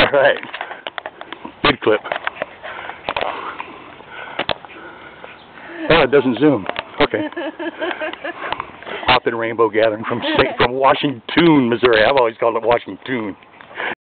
All right. Good clip. Oh, it doesn't zoom. Okay. Off in Rainbow Gathering from Washington, Missouri. I've always called it Washington.